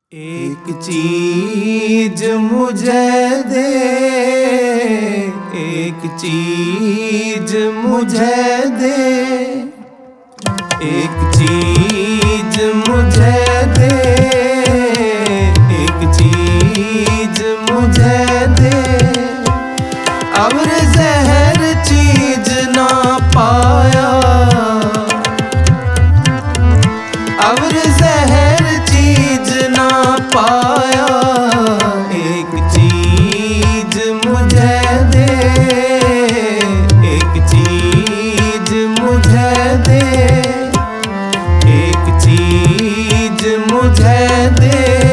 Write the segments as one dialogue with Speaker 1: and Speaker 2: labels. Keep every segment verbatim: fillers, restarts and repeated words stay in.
Speaker 1: एक चीज मुझे दे, एक चीज मुझे दे, एक चीज मुझे दे, एक चीज मुझे दे। और जहर चीज ना पाया, और जहर चीज ना पाया। एक चीज मुझे दे, एक चीज मुझे दे, एक चीज मुझे दे,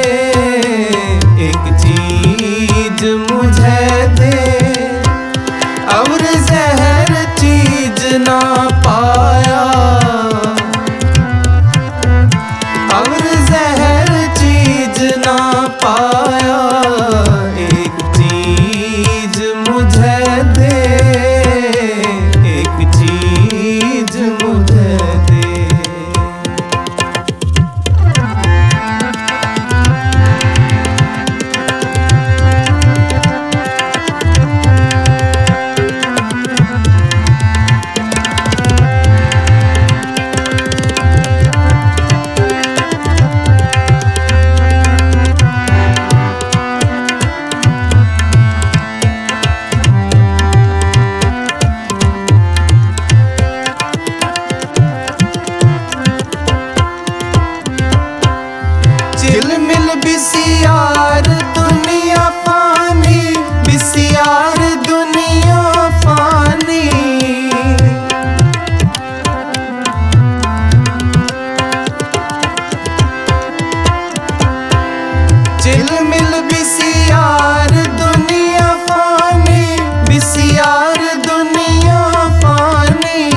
Speaker 1: एक चीज मुझे दे। और जहर चीज ना पाया, और जहर चीज ना पाया। एक चीज मुझे दे, एक चीज मुझे दे। चिलमिल बिसियार दुनिया फानी, बिसियार दुनिया फानी। चिलमिल बिसियार दुनिया फानी, बिसियार दुनिया फानी।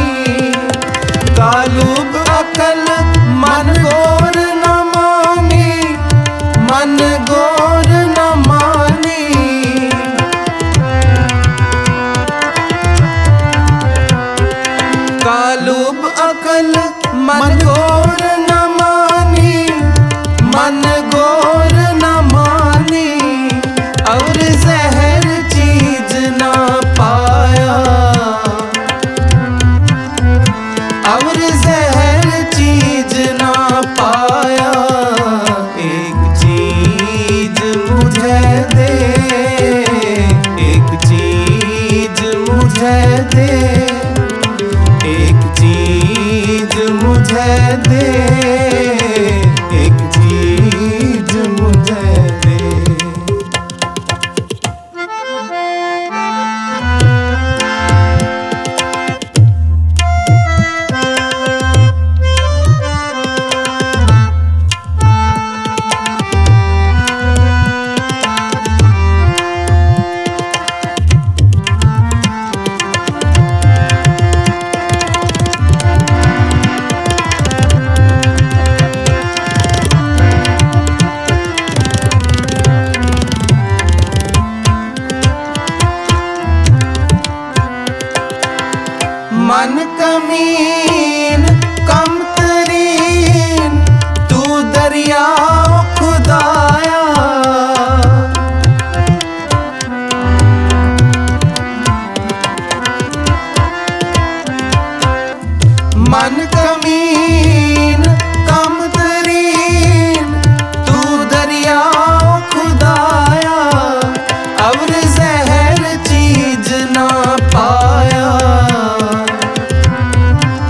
Speaker 1: कालूब अकल मन गोर न मानी, मन गोर न मानी। कालूब अकल मन गोर न मानी, मन गोर न मानी। और जहर चीज ना पाया, और जहर चीज ना पाया। एक चीज मुझे दे, एक चीज मुझे दे, एक चीज मुझे दे, एक चीज मुझे दे। मन कमीन कमतरीन तू दरिया खुदाया। मन कमीन कमतरीन तू दरिया खुदाया। और जहर चीज ना पाया,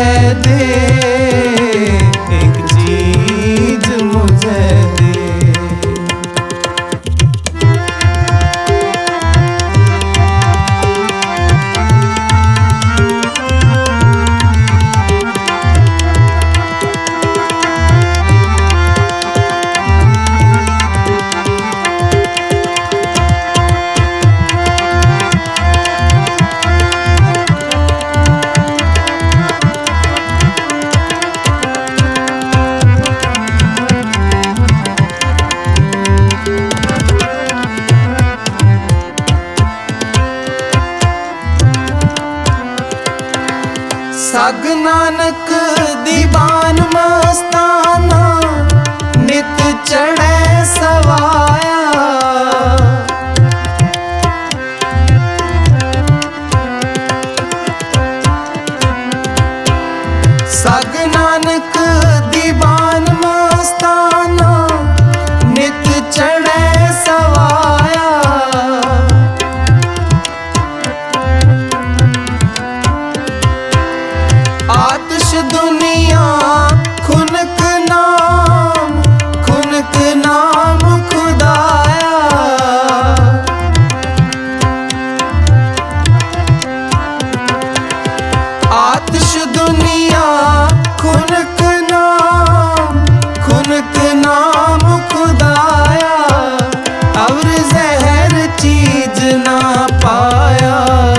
Speaker 1: मुझे दे, एक चीज मुझे दे। सग नानक दीवान मस्ताना, नित चढ़े सवाया। सग नानक दीवान मस्ताना, नित चढ़े सवाया। आतिश दुनिया खुनक नाम, खुनक नाम खुदाया। आतिश दुनिया खुनक नाम, खुनक नाम खुदाया। और जहर चीज ना पाया,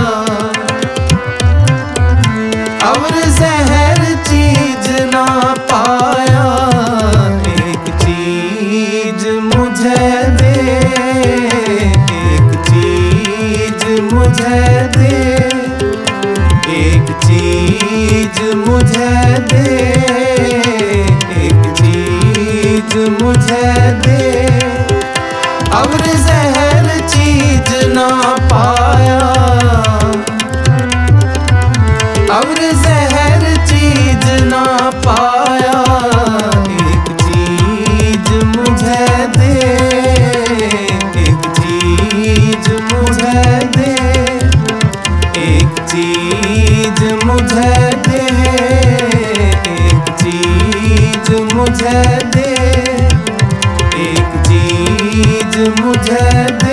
Speaker 1: और जहर चीज ना पाया। एक चीज मुझे दे, एक चीज मुझे दे, एक चीज मुझे दे, एक चीज मुझे दे। और जहर चीज ना पाया, और जहर चीज ना पाया। एक चीज मुझे दे, एक चीज मुझे दे, एक चीज मुझे दे, एक चीज मुझे दे, एक चीज मुझे दे।